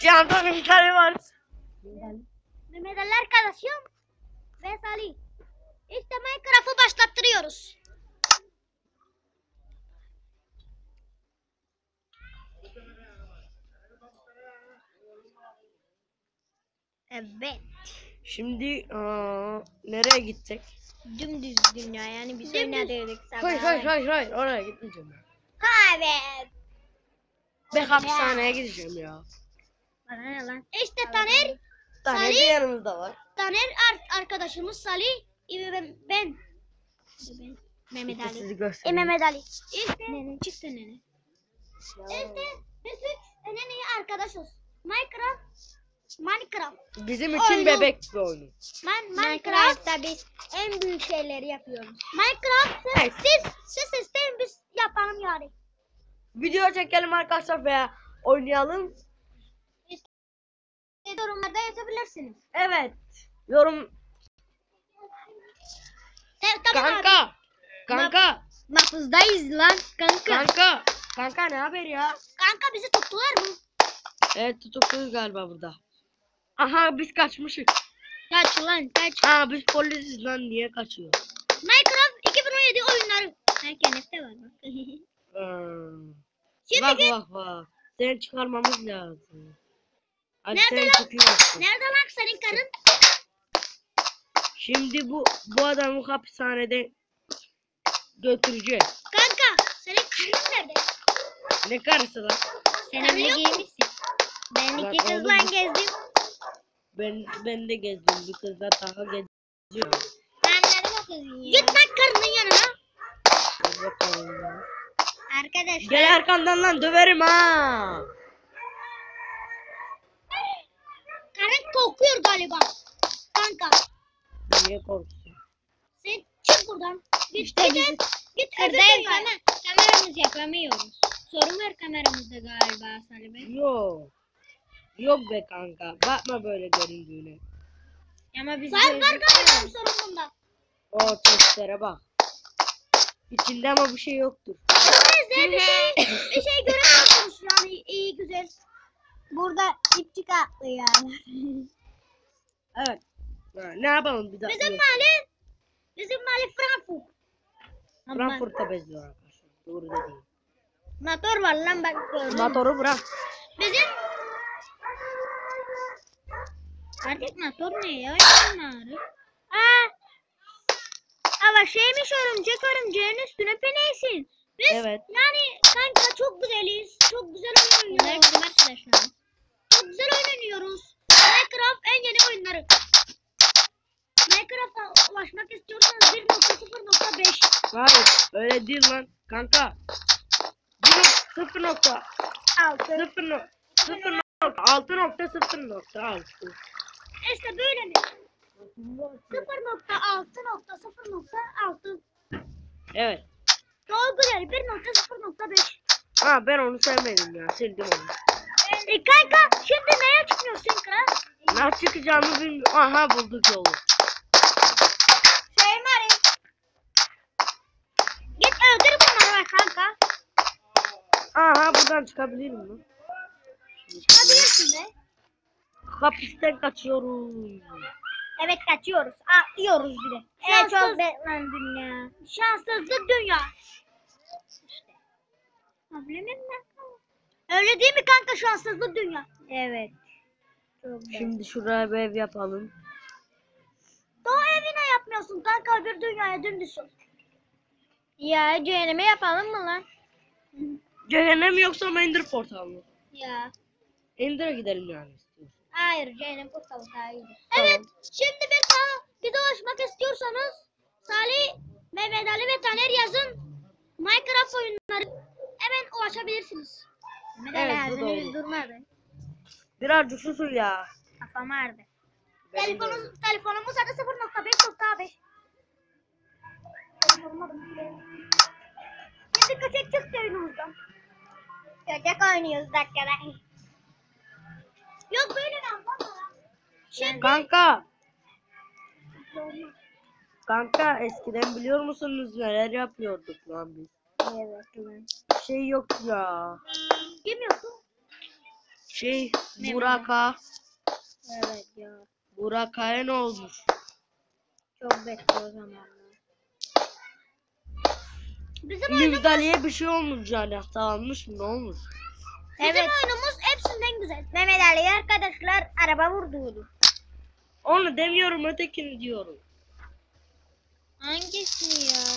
Yanında bir tane var. Mehmet Ali arkadaşım ve Salih. İşte Minecraft'ı başlattırıyoruz. Evet. Şimdi nereye gidecek? Dümdüz dünya yani biz Hayır oynadıydık. oraya gitmeyeceğim ben. Evet. Ben hapishaneye gideceğim ya. Bana ne lan? İşte Taner. Taner de Salih. yanımızda var. Taner arkadaşımız Salih. Ben. Mehmet İşte Ali. sizi göstereyim. Mehmet Ali. İşte. Nene çıktı nene. İşte biz üç iyi arkadaşız. Minecraft. Bizim için Oyunu. bebek bir oyunu. Minecraft'ta biz en büyük şeyleri yapıyoruz. Minecraft'ı Evet. siz isteyin biz yapalım yani. Video çekelim arkadaşlar veya oynayalım. Yorumlarda yazabilirsiniz. Evet. Yorum. Tamam abi. Kanka. Mahpuzdayız lan kanka. Kanka ne haber ya? Kanka bizi tuttular mı? Evet tutukluyuz galiba burada. Aha biz kaçmışız. Kaç lan kaç. Ha biz polisiz lan niye kaçıyor? Minecraft 2017 oyunları. Herkeste var bak. Şimdi Bak. Seni çıkarmamız lazım. Hadi nerede seni lan? çıkıyorsun. Nerede lan senin karın? Şimdi bu adamı hapishanede götüreceğiz. Kanka senin karın nerede? Ne karısı lan? Sen öyle giymişsin. Ben Lan iki kızla oğlum. gezdim. Ben de gezdim. Bir kızla daha geziyorum. Ben nerede bakıyorsun ya? Git lan karının yanına. Hadi bakalım ya. Arkadaşlar. Gel arkandan lan döverim ha. Karın kokuyor galiba. Kanka. Niye korkuyorsun? Sen çık buradan. Git İşte git. bizi Git Kırdayız ama kameramızı yapamıyoruz. Sorun var kameramızda galiba Salih Bey. Yok be kanka. Bakma böyle göründüğüne. Ama biz Var galiba sorun bunda. O testlere bak. İçinde ama bir şey yoktur. Bizde bir şey göremiyorsunuz yani iyi güzel. Burada ip çıkarttı yani. Evet. Ha, ne yapalım bir daha? Bizim mahalle Frankfurt. Frankfurt'ta benziyor arkadaşlar. Doğru dediğim. Motor var lan bak gördüm. Motoru bırak. Bizim Artık motor ne ya? Yanları. ama şeymiş örümceğin üstüne peneysin. Biz Evet. yani kanka çok güzeliz. Çok güzel oyun Bunlar oynuyoruz. bizim arkadaşlar. Çok güzel oynuyoruz. Minecraft en yeni oyunları. Minecraft'a ulaşmak istiyorsanız 1.0.5. Hayır. Öyle değil lan. Kanka. 0.6. 6.0.6. İşte böyle mi? 0.6.0.6. Evet. Çok güzel 1.0.5. Ha ben onu sevmedim ya. Sildim onu. Kanka şimdi neye çıkıyorsun kral? Nasıl çıkacağımı bilmiyorum. Aha bulduk yolu. Şey Mari. Git öldür bunları bak kanka. Aha buradan çıkabilirim mi? Çıkabilirsin be. Hapisten kaçıyorum. Evet kaçıyoruz. Atlıyoruz bir de. Çok beklendim ya. Şanssızlık dünya. İşte. Ablamın öyle değil mi kanka şanssızlık dünya? Evet. Şimdi şuraya bir ev yapalım. Daha evine yapmıyorsun kanka bir dünyaya dümdüz ol. Ya cehenneme yapalım mı lan? Cehennem yoksa ama Ender portal mı? Ya. Ender'e gidelim yani istiyorsun. Hayır cehennem portalı daha iyidir. Evet şimdi bize ulaşmak istiyorsanız Salih, Mehmet Ali ve Taner yazın. Minecraft oyunları hemen ulaşabilirsiniz. Mehmet Evet, Ali bu ağzını doğru. yüz durma be. Birazcık susun ya. Kafam ağrıdı. Telefonumuz adı 0.5.5. Şimdi kaçak çıktı oyunumuzdan. Çocuk oynuyoruz dakikada. Yok böyle mi anlamadım. Şimdi Kanka eskiden biliyor musunuz neler yapıyorduk lan biz? Evet lan. Bir şey yok ya. bilmiyorsun. Burak'a. Evet ya. Burak'a ne olmuş? Çok bekliyor zamanlar. Bizim oyunumuz, Müjdaliye bir şey olmuş yani. Hatalanmış mı? Ne olmuş? bizim oyunumuz hepsinden güzel. Mehmet Ali arkadaşlar araba vurdu. Onu demiyorum, ötekini diyorum. Hangisini ya?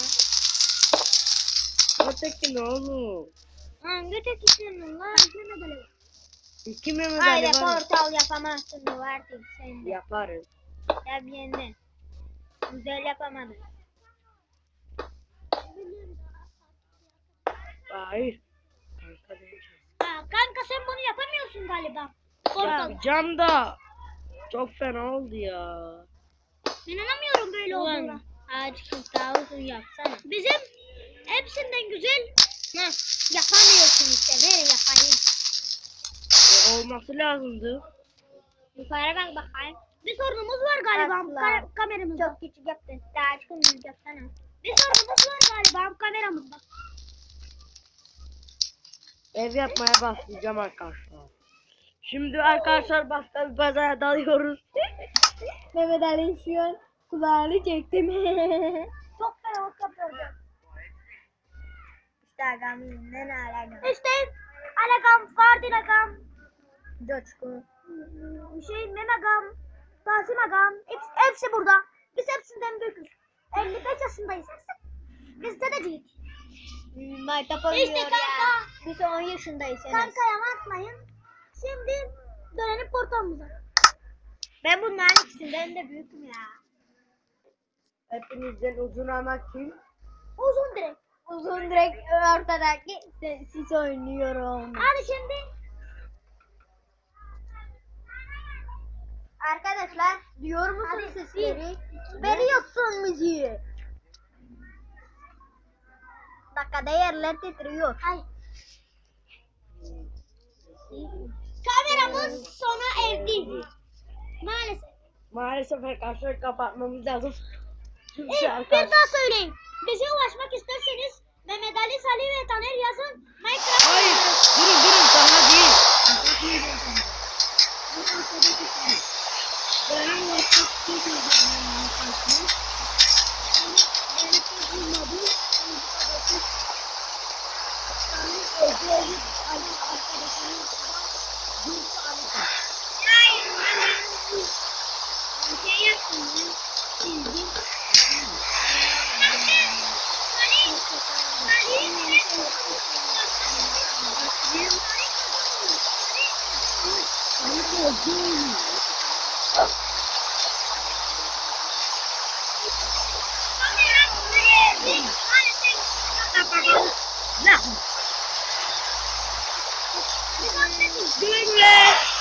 Ötekini oğlum. Hangi tekisinin lan? İki Mehmet Haydi Ali var. portal yapamazsın mı artık sen de. Yaparız. Ya bir güzel yapamadın. Hayır. Kanka değil. Kanka sen bunu yapamıyorsun galiba. Portal. Yapacağım da. Çok fena oldu ya. İnanamıyorum böyle olduğuna. Ulan ağaç kırtağısın yapsana. Bizim hepsinden güzel. Yapamıyorsun işte. Ver yapayım. Olması lazımdı. Yukarı bak bakayım. Bir sorunumuz var galiba kameramızda. Çok küçük yaptın. Daha çıkın yapsana. Bir sorunumuz var galiba kameramızda. Ev yapmaya başlayacağım arkadaşlar. Şimdi arkadaşlar başka bir pazara dalıyoruz. Mehmet Ali şu an kulağını çektim. Çok fena yapıyorum. İşte agam ne alakam. İşte alakam, Fardin agam. Coşku. Mem agam, Kasım agam. Hepsi burada. Biz hepsinden büyüküz. 55 yaşındayız. Biz dedeciyiz. İşte kanka. Biz 10 yaşındayız. Kanka yamatmayın. Şimdi dönelim portalımıza. Ben bunların ikisinden de büyüküm ya. Hepinizden uzun ama kim? Uzun direkt. Uzun direkt ortadaki siz oynuyorum. Hadi şimdi. Arkadaşlar Diyor musun hadi sesleri? veriyorsun müziği. Dakikada yerler titriyor. Ay. Kameramız sona erdi. Maalesef. Maalesef arkadaşlar kapatmamız lazım. Çünkü Bir arkadaşlar... daha söyleyeyim. Bize ulaşmak isterseniz Mehmet Ali, Salih ve Taner yazın. Minecraft. Hayır, durun sana değil. Güle güle.